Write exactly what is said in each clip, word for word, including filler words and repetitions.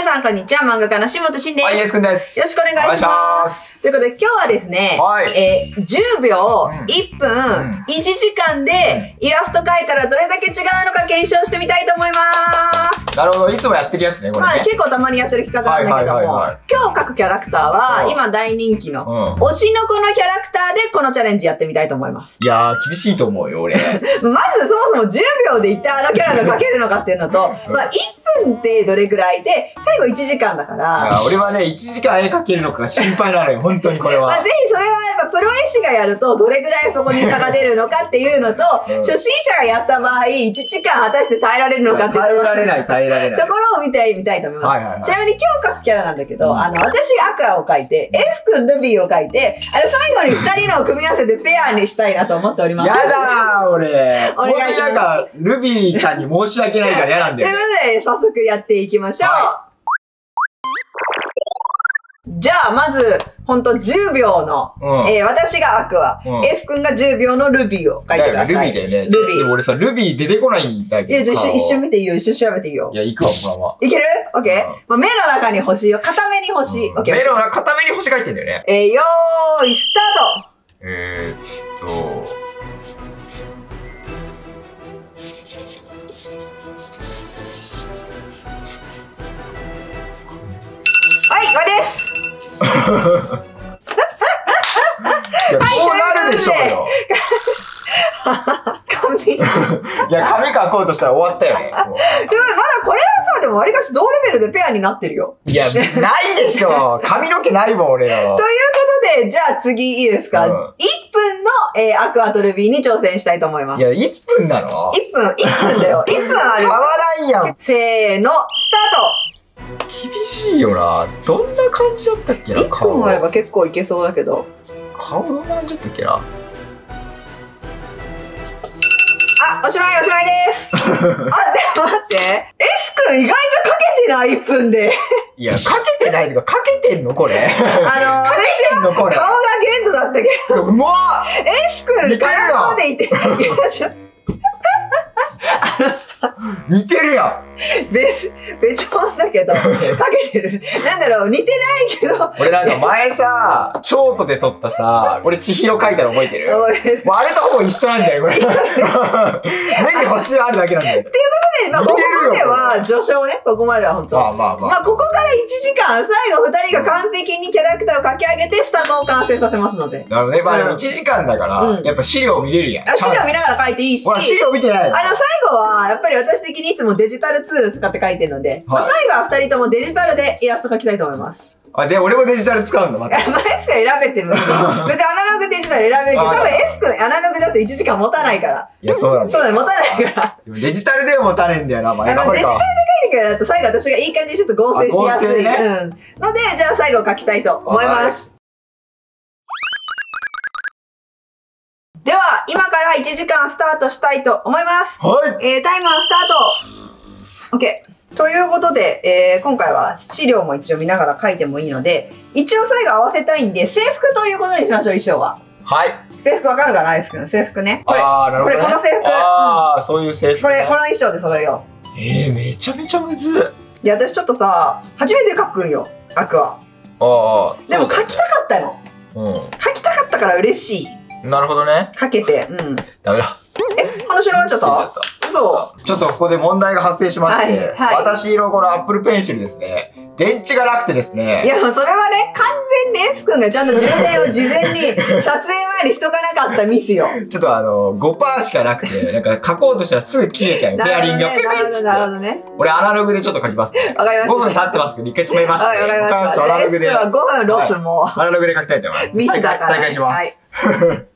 さんこんにちは、漫画家の下本慎です。 はい、エースくんです。 よろしくお願いします。ということで、今日はですね、 はい、 えー、じゅうびょう、 うん、 いっぷん、 うん、 いちじかんでイラスト描いたらどれだけ違うのか検証してみたいと思います。 なるほど、いつもやってるやつね、これね。 まあ、結構たまにやってる企画なんだけども、今日描くキャラクターは、今大人気の、推しの子のキャラクターでこのチャレンジやってみたいと思います。 いやー、厳しいと思うよ、俺。 まずそもそもじゅうびょうで一体あのキャラが描けるのかっていうのと、まあ、いっぷんってどれぐらいで、最後いちじかんだから。 いや、俺はね、いちじかん絵描けるのかが心配なのよ、本当にこれは。 まあ、ぜひそれはやっぱプロ絵師がやると、どれぐらいそこに差が出るのかっていうのと、うん、初心者がやった場合、いちじかん果たして耐えられるのかっていう耐えられない、耐えられない。 ところを見てみたいと思います。はいはいはい、ちなみに今日描くキャラなんだけど、うん、あの、私がアクアを描いて、エースくんルビーを描いて、あの、最後にふたりのを組み合わせてペアにしたいなと思っております。 やだー、俺。 お願いします。 なんか、ルビーちゃんに申し訳ないから嫌なんだよ、ね。 ということで、早速やっていきましょう。はい、じゃあ、まず、ほんとじゅうびょうの、うん、えー、私がアクア、うん、エースくんがじゅうびょうのルビーを書いてください。 ルビーだよね。ルビー。でも俺さ、ルビー出てこないんだけど。 いや、じゃあ一緒見ていいよ。一緒調べていいよ。 いや、行くわ、このまま。 いける？オッケー、まあ、目の中に星を、片目に星。オッケー。 目の中、片目に星書いてんだよね。 えー、よーい、スタート。 えーっと、 はい、終わりです。 いや、こうなるでしょうよ。 紙。いや、紙書こうとしたら終わったよね。でも、まだこれはさ、でもわりかし同レベルでペアになってるよ。 いや、ないでしょ。髪の毛ないもん、俺らは。 ということで、じゃあ次いいですか、うん、いっぷんの、えー、アクアとルビーに挑戦したいと思います。 いや、いっぷんなの ?いっ分、いっぷんだよ。いっぷんある。 変わらんやん。 せーの、スタート。 厳しいよな。どんな感じだったっけな。 いっぷんもあれば結構いけそうだけど。 顔どんな感じだったっけな。 あ、おしまいおしまいです。あ、でも待って。エスくん意外とかけてない、いっぷんで。 いや、かけてないとか、かけてんのこれ。 あのー、私は顔が限度だったけど。 うまっ。 エスくん、柄までいて。いや、ちょ。あのさ、 似てるやん。 別、別物だけど、かけてる。なんだろう、似てないけど。 俺なんか前さ、ショートで撮ったさ、俺千尋描いたの覚えてる？覚えてる。もうあれとほぼ一緒なんだよ、これ。目に星あるだけなんだよ。っていうことで、まあ、ここまでは序章ね、ここまでは本当。まあまあまあ。まあ、ここからいちじかん、最後ふたりが完璧にキャラクターを描き上げて、双子を完成させますので。 なるほどね。まあでもいちじかんだから、やっぱ資料見れるやん。 あ、資料見ながら描いていいし。 ほら、資料見てない。 あの、最後は、やっぱり私的にいつもデジタルツール使って描いてるので、はい、最後はふたりともデジタルでイラスト描きたいと思います。 あ、で、俺もデジタル使うんだ、また。 まあ、エスくん選べてもいい。別にアナログデジタル選べるけど、多分エスくんアナログだといちじかん持たないから。 いや、そうなんだ。 そうだ、持たないから。 デジタルでも持たねえんだよな、まあ、 デジタルで描いてからだと最後私がいい感じにちょっと合成しやすい。ね、うん。ので、じゃあ最後描きたいと思います。では、今からいちじかんスタートしたいと思います。 はい。 えー、タイマースタート。OK。ということで、えー、今回は資料も一応見ながら書いてもいいので、一応最後合わせたいんで、制服ということにしましょう、衣装は。 はい。 制服わかるかな、アイスくん。制服ね。これ、 あー、なるほどね、 これ、この制服。 あー、うん、そういう制服、ね。 これ、この衣装で揃えよう。えー、めちゃめちゃむずっ。 いや、私ちょっとさ、初めて書くんよ、アクア。 ああ。 でも書きたかったの。うん。書きたかったから嬉しい。 なるほどね。 書けて、うん。 ダメだ。 え、話なっちゃった？そう。 ちょっとここで問題が発生しまして、はいはい、私のこのアップルペンシルですね、電池がなくてですね。 いや、もうそれはね、完全にエスくんがちゃんと充電を事前に撮影前にしとかなかったミスよ。 ちょっとあの、ごパーセント しかなくて、なんか書こうとしたらすぐ切れちゃう。ペアリングがペペッつって。なるほどね。俺アナログでちょっと書きますね。 わかりました。 ごふん経ってますけど、一回止めました。 はい、わかりました。アナログで。エスくんはごふんロスも、 はい。アナログで書きたいと思います。 ミスだから。 再開します。はい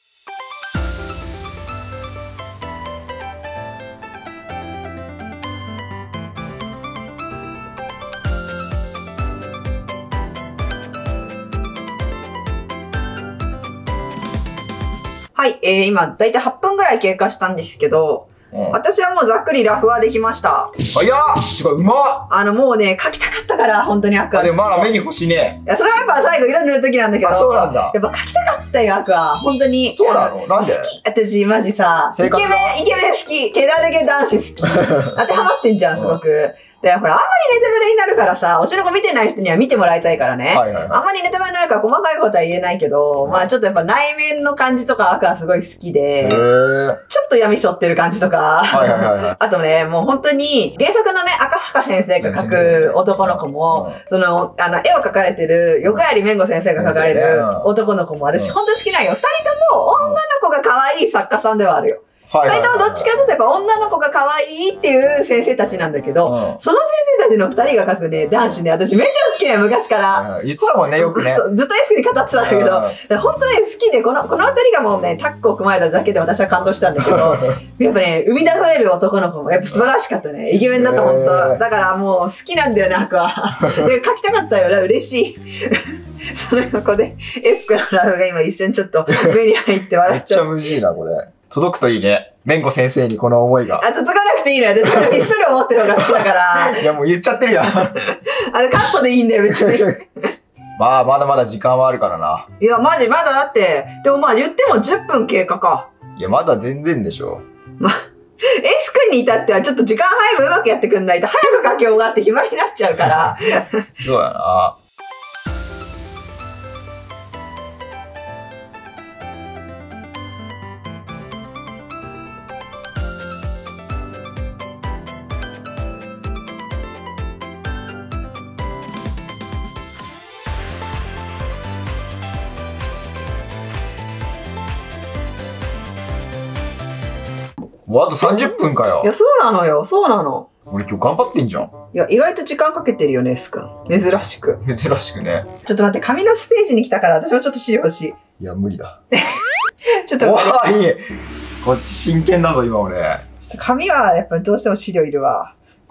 はい、えー、今、だいたいはっぷんぐらい経過したんですけど、うん、私はもうざっくりラフはできました。 早っ！すごい、うまっ！ あの、もうね、描きたかったから、本当にアクア。 でもまだ目に星ね。 いや、それはやっぱ最後色塗るときなんだけど。 あ、そうなんだ。 やっぱ描きたかったよ、アクア。本当に。 そうなの？なんで？ 好き。私、マジさ、イケメン、イケメン好き。気だるげ男子好き。当てはまってんじゃん、すごく。 で、ほら、あんまりネタバレになるからさ、推しの子見てない人には見てもらいたいからね。 はいはいはい、 あんまりネタバレになるから細かいことは言えないけど、うん、まあちょっとやっぱ内面の感じとか赤はすごい好きで、ちょっと闇しょってる感じとか、はいはいはいはい、あとね、もう本当に原作のね、赤坂先生が描く男の子も、その、あの、絵を描かれてる横槍めんご先生が描かれる男の子も私本当に好きなんよ。二人とも女の子が可愛い作家さんではあるよ。二人ともどっちかというとやっぱ女の子が可愛いっていう先生たちなんだけど、うん、その先生たちの二人が描くね、男子ね、私めっちゃ好きなよ、昔から。 言ってたもんね、よくね。 ずっと S に語ってたんだけど、本当に好きで、この、この二人がもうね、タッグを組まれただけで私は感動したんだけど、やっぱね、生み出される男の子もやっぱ素晴らしかったね。イケメンだった、本当。だからもう好きなんだよね、アクア。で、描きたかったよね、嬉しい。その横で、エスクのラブが今一瞬ちょっと目に入って笑っちゃう。 めっちゃ無事だ、これ。届くといいね。めんこ先生にこの思いが。 あ、届かなくていいのよ。私はひっそり思ってるのが好きだから。 いや、もう言っちゃってるやん。 あれカットでいいんだよ、別に。 まあ、まだまだ時間はあるからな。 いや、マジ、まだだって、でもまあ言ってもじゅっぷん経過か。 いや、まだ全然でしょ。 まあ、エス君に至ってはちょっと時間配分うまくやってくんないと、早く書き終わって暇になっちゃうから。 そうやな。もうあとさんじゅっぷんかよ。 いや、そうなのよ。そうなの。 俺今日頑張ってんじゃん。いや、意外と時間かけてるよね、エス君。珍しく。 珍しくね。 ちょっと待って、紙のステージに来たから、私もちょっと資料欲しい。 いや、無理だ。 ちょっと待って。 おい、こっち真剣だぞ、今俺。 ちょっと紙はやっぱりどうしても資料いるわ。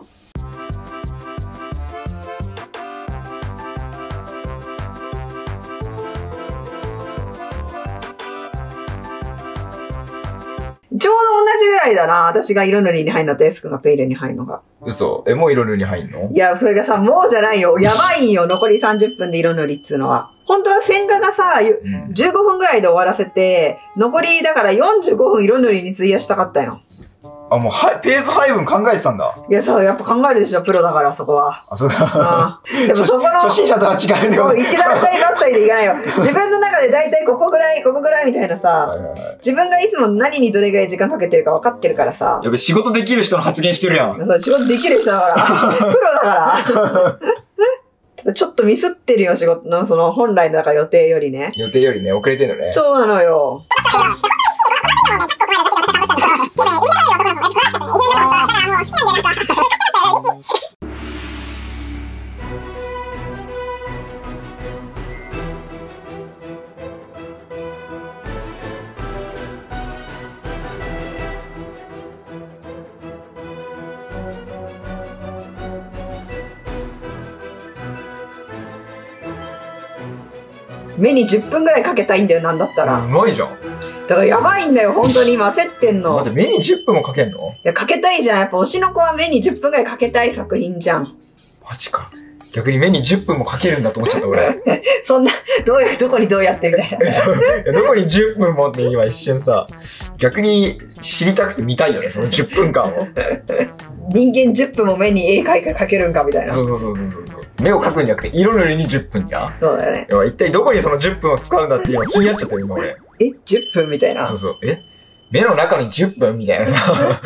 ちょうど同じぐらいだな。私が色塗りに入るのとエス君がペイレに入るのが。 嘘？え、もう色塗りに入んの？ いや、それがさ、もうじゃないよ。やばいよ。残りさんじゅっぷんで色塗りっつうのは。本当は線画がさ、うん、じゅうごふんぐらいで終わらせて、残りだからよんじゅうごふん色塗りに費やしたかったよ。 あ、もうはペース配分考えてたんだ。 いや、そう、やっぱ考えるでしょ、プロだから、そこは。 あ、そうか。 でもそこの、 初心者とは違うよ。 そう、行きだったりだったりでいかないよ。自分の中で大体ここぐらい、ここぐらいみたいなさ、はいはいはい、自分がいつも何にどれぐらい時間かけてるか分かってるからさ。 やべ、仕事できる人の発言してるやん。 そう、仕事できる人だから。プロだから。ちょっとミスってるよ、仕事の、その、本来のだから予定よりね。 予定よりね、遅れてんのね。 そうなのよ。目にじゅっぷんぐらいかけたいんだよ、なんだったら。 うまいじゃん。 だからやばいんだよ、本当に今焦ってんの。 待って、目にじゅっぷんもかけんの？ いや、かけたいじゃん。やっぱ推しの子は目にじゅっぷんぐらいかけたい作品じゃん。 マジか。逆に目にじゅっぷんもかけるんだと思っちゃった俺。 そんな、どうや、どこにどうやってみたいな。 どこにじゅっぷんもって今一瞬さ、逆に知りたくて見たいよね、そのじゅっぷんかんを。 人間じゅっぷんも目に絵描いかけるんかみたいな。 そうそうそうそうそう。目を描くんじゃなくて色塗りにじゅっぷんじゃん。 そうだよね。 一体どこにそのじゅっぷんを使うんだって今気になっちゃったよ今俺。 え、じゅっぷんみたいな。 そうそう。え目の中にじゅっぷんみたいなさ。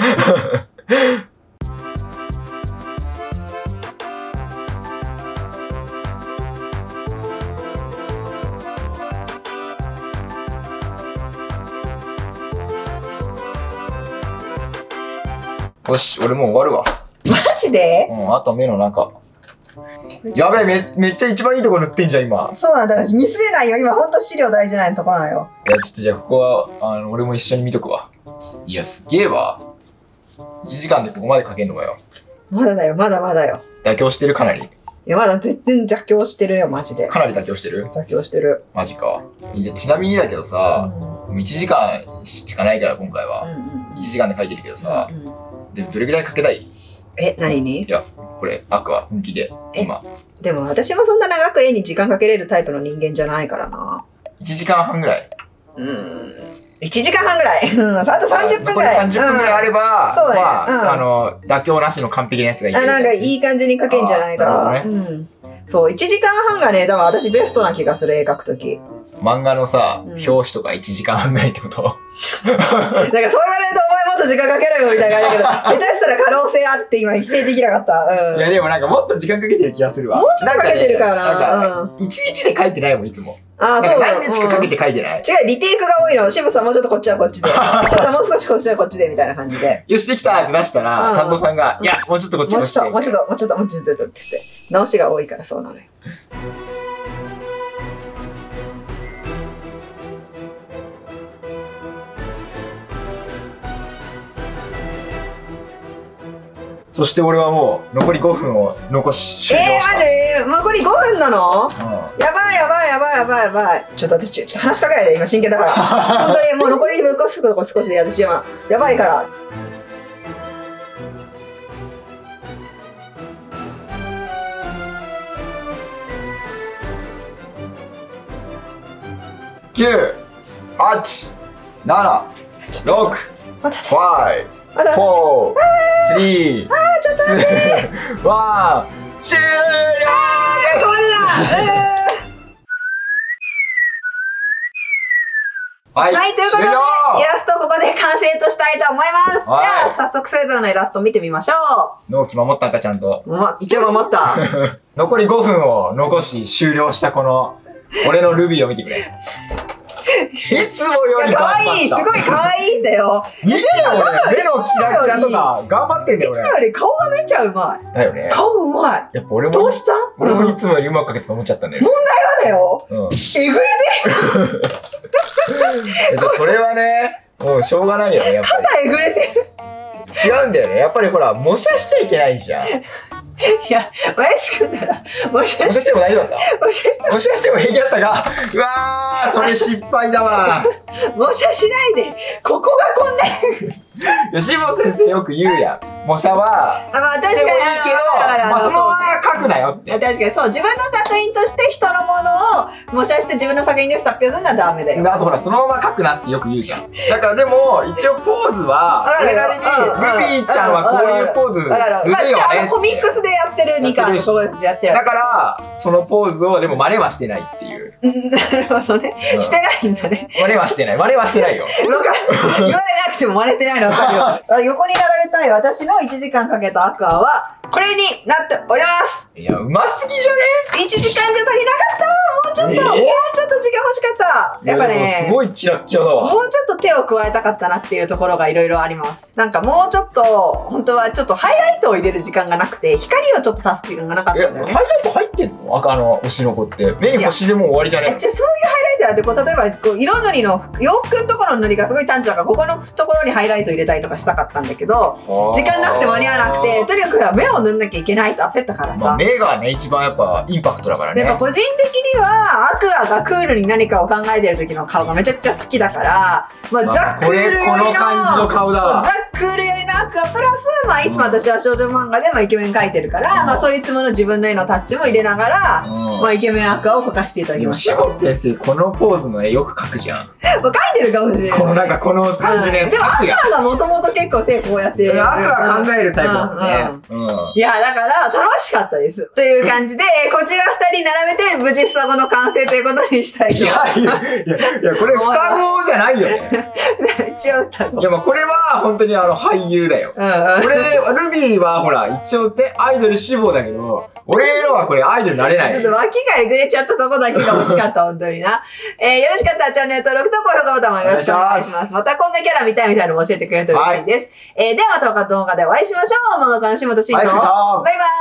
よし、俺もう終わるわ。 マジで？ うん、あと目の中。やべえ、め、めっちゃ一番いいところ塗ってんじゃん、今。 そうなんだ。だからミスれないよ。今、ほんと資料大事なところなのよ。 いや、ちょっとじゃあ、ここは、あの、俺も一緒に見とくわ。いや、すげえわ。いちじかんでここまでかけんのかよ。 まだだよ、まだまだよ。 妥協してる、かなり。 いや、まだ全然妥協してるよ、マジで。 かなり妥協してる？ 妥協してる。 マジか。じゃあ、ちなみにだけどさ、うん、いちじかんしかないから、今回は。うんうん、いちじかんで書いてるけどさ、うんうん、で、どれぐらいかけたい？ え、何に？ いや、これ、アクア、本気で、今。 でも私もそんな長く絵に時間かけれるタイプの人間じゃないからな。 いちじかんはんぐらい。 うーん。 いちじかんはんぐらい。うん。あとさんじゅっぷんぐらい。 さんじゅっぷんぐらいあれば、 そうだね。 まあ、あの、妥協なしの完璧なやつがいい。 あ、なんかいい感じに書けんじゃないかな。うん。そう、いちじかんはんがね、多分私ベストな気がする、絵描くとき。 漫画のさ、表紙とかいちじかんはんぐらいってことなんかそう言われると、お前もっと時間かけろよみたいな感じだけど、下手したら可能性あって今否定できなかった。うん。 いやでもなんかもっと時間かけてる気がするわ。 もうちょっとかけてるからな。 いちにちで書いてないもん、いつも。 ああ、そうだ。 何日かかけて書いてない、 違う、リテイクが多いの。渋さんもうちょっとこっちはこっちで。ちょっともう少しこっちはこっちでみたいな感じで。 よし、できたって出したら、担当さんが、いや、もうちょっとこっちこっちで。 もうちょっと、もうちょっと、もうちょっと、もうちょっとって言って。直しが多いからそうなのよ。 そして俺はもう残りごふんを残し終了した。 えー、マジ残りごふんなの、うん、やばいやばいやばいやばいやばい。ちょっと私ちょっと話しかけないで、今真剣だから。本当にもう残り少し少しで私今やばいから。 きゅう、はち、なな、ろく、ご、フォー、スリー、ツー、ワン、終了です。 はい、はい、ということで、イラストここで完成としたいと思います。では、早速それぞれのイラスト見てみましょう。 納期守ったんか、ちゃんと。 ま、一応守った。 残りごふんを残し終了したこの、俺のルビーを見てくれ。いつもより頑張った。 かわいい、すごいかわいいんだよ。 見てよ、俺。目のキラキラとか、頑張ってんだよ、俺。 いつもより顔がめっちゃうまい。 だよね。 顔うまい。 やっぱ俺も、 どうした俺もいつもよりうまく描けたと思っちゃったんだよ。 問題はだよ。 うん。 えぐれてる。 それはね、もうしょうがないよね、やっぱり。 ただえぐれてる。 違うんだよね。やっぱりほら、模写しちゃいけないじゃん。 いや、マイス君なら、模写しても大丈夫だった。 模写しても。 模写しても平気だったが、うわー、それ失敗だわ。 模写しないで、ここがこんな。 吉本先生よく言うやん。模写は、 あ、まあ確かに。 いいけど、まあそのまま書くなよって。 確かにそう、自分の作品として人のものを模写して自分の作品です発表するのはダメだよ。 あとほら、そのまま書くなってよく言うじゃん。だからでも、一応ポーズは、俺なりに、ルビーちゃんはこういうポーズするよね。 コミックスでやってるにかいそうやってる。 だから、そのポーズをでも真似はしてないっていう。 なるほどね。してないんだね。 真似はしてない。真似はしてないよ。 言われなくても真似てないの分かるよ。横に並べたい私のいちじかんかけたアクアは、これになっております。 いや、うますぎじゃね ? いち 時間じゃ足りなかった。もうちょっと、えー、もうちょっと時間欲しかった。やっぱね、 すごいキラッキラだわ。 もうちょっと手を加えたかったなっていうところがいろいろあります。なんかもうちょっと、本当はちょっとハイライトを入れる時間がなくて、光をちょっと足す時間がなかったんだよね。 ハイライト入ってんのあの、推しの子って。目に星でもう終わりじゃねじゃあそういうハイライトやって、こう、例えば、こう、色塗りの、洋服のところの塗りがすごい単調だから、ここのところにハイライト入れたりとかしたかったんだけど、時間なくて間に合わなくて、とにかく目を塗んなきゃいけないと焦ったからさ。 まあ、目がね、一番やっぱインパクトだからね。 やっぱ個人的には、アクアがクールに何かを考えてる時の顔がめちゃくちゃ好きだから、まあ、ザ・クールよりの、 この感じの顔だわ。 ザ・クールよりのアクアプラス、まあ、いつも私は少女漫画でもイケメン描いてるから、うん、まあ、そういつもの自分の絵のタッチも入れながら、うん、まあ、イケメンアクアを描かせていただきました。 吉本先生、このポーズの絵よく描くじゃん。 もう描いてるかもしれない。 このなんか、この感じのやつ描くやん。でも、アクアがもともと結構手こうやって。 アクア考えるタイプだもんね。 いや、だから、楽しかったです。という感じで、こちら二人並べて、無事双子の完成ということにしたいと思います。 いやいや、いや、これ双子じゃないよね。 一応双子。 いや、まあこれは本当にあの俳優だよ。これ、ルビーはほら、一応ね、アイドル志望だけど、俺のはこれアイドルになれない。 ちょっと脇がえぐれちゃったとこだけが惜しかった、本当にな。えー、よろしかったらチャンネル登録と高評価ボタンもよろしくお願いします。またこんなキャラ見たいみたいなのも教えてくれると嬉しいです。はい、えー、ではまた動画でお会いしましょう。ものかのしもとしんと。バイバイ。